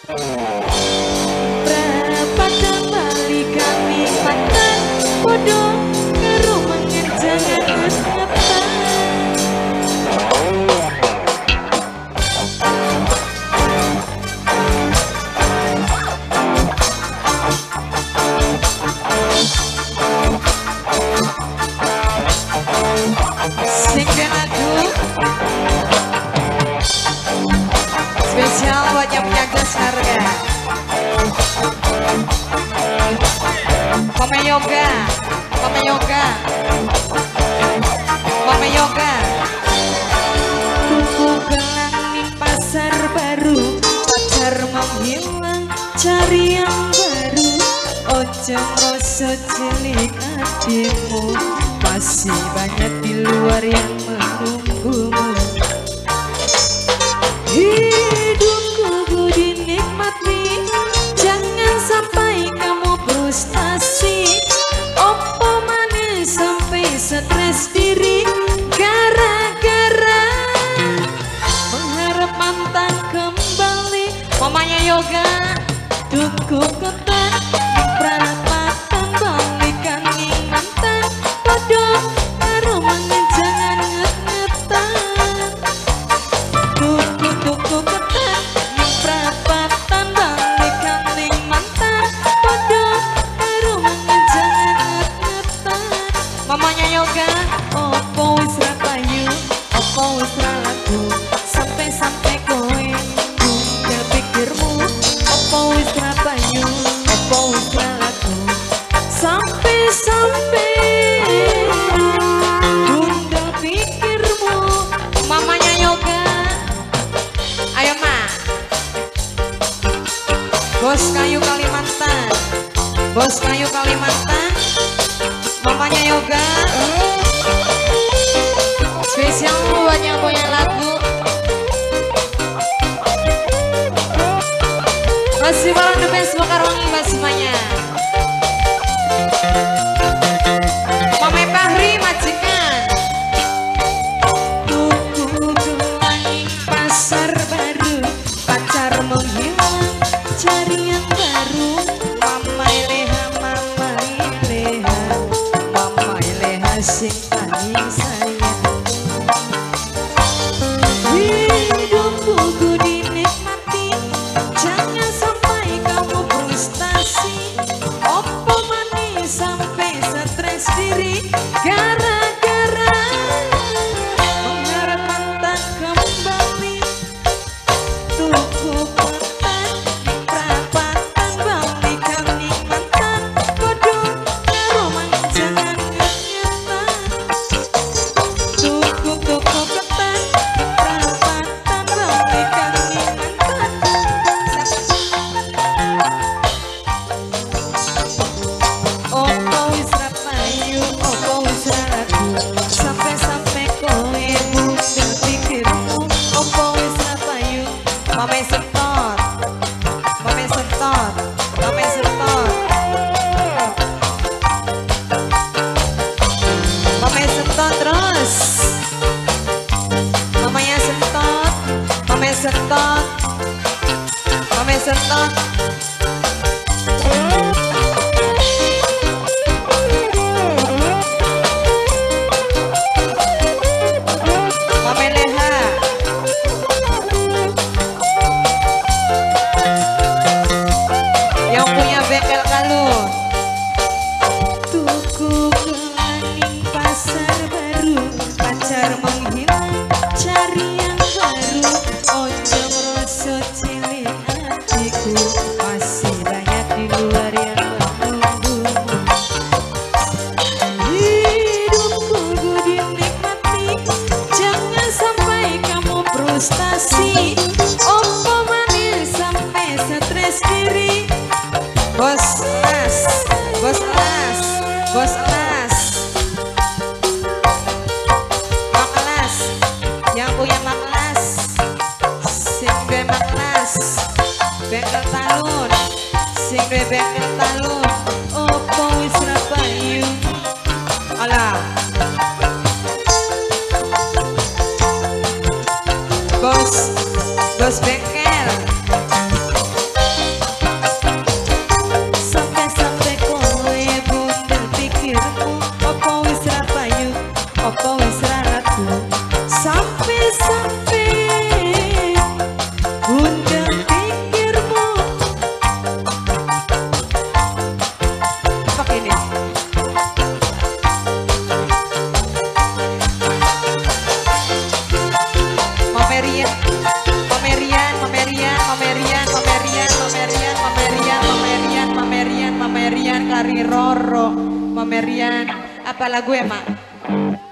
Berapa kembali kami patah bodoh karo mangan jangan ngetan. Sing lagu spesial buat yang punya gas harga. Mama yoga, mama yoga, mama yoga. Tuku gelang di pasar baru, pacar menghilang, cari yang baru. Ojo rasa cilik hatimu, masih banyak di luar yang menunggumu. Hidupku dinikmati, jangan sampai kamu frustasi. Opo manis sampai stres diri, gara-gara mengharap mantan kembali. Mamanya yoga, duku ketan, perapatan balikan ning mantan. Bodoh karo mangan jangan nget-ngetan. Duku ketan, perapatan balikan ning mantan. Bodoh karo mangan jangan nget-ngetan. Mamanya yoga, opo wis ra payu, opo wis ra laku, sampai-sampai kowe bungkel pikirmu. Opo wis ra payu, opo wis ra laku, sampai-sampai bungkel pikirmu. Mamanya yoga, ayo ma. Bos kayu Kalimantan, bos kayu Kalimantan. Mamanya yoga, spesial buat yang punya lagu. Masih bareng The Best Bokar Wangi buat semuanya. Mame Fahri majikan. Tuku gelang pasar baru, pacar menghilang, cari yang baru. Mama leha, mama leha, mama leha sing paling sayang. Hidupku dinikmati, jangan sampai kamu frustasi. Opo manis sampai stres diri, gara-gara mengharap mantan kembali. Tuku ketan, perapatan balikan ning mantan. Bodoh karo mangan jangan nget-ngetan. Tuku ketan, perapatan balikan ning mantan. Opo wis ra payu, opo wis ra laku, sampai-sampai kowe bungkel pikirmu. Opo wis ra payu, mame setot, mame setot, mame setot, mame setot terus. Mamanya setot, mame setot, mame setot. Mame leha, yang punya bengkel kalung. Tuku gelang pasar baru, pacar menghilang, cari yang baru. Ojo rasa cilik hatiku, masih banyak di luar yang menunggumu. Hidupku dinikmati, jangan sampai kamu frustasi. Opo manis sampai stres diri. Bos elas, bos elas, bos elas, mak elas, yang punya mak elas, sing duwe mak elas, bengkel talun, sing duwe bengkel talun. Opo wis ra payu, alah. Bos bengkel, Sampai-sampai Bunda pikirmu pakai ini. Mamerian, mamerian, mamerian, mamerian, mamerian, mamerian, mamerian, mamerian, mamerian, mamerian, Kari Roro, mamerian. Apa lagu ya, Mak?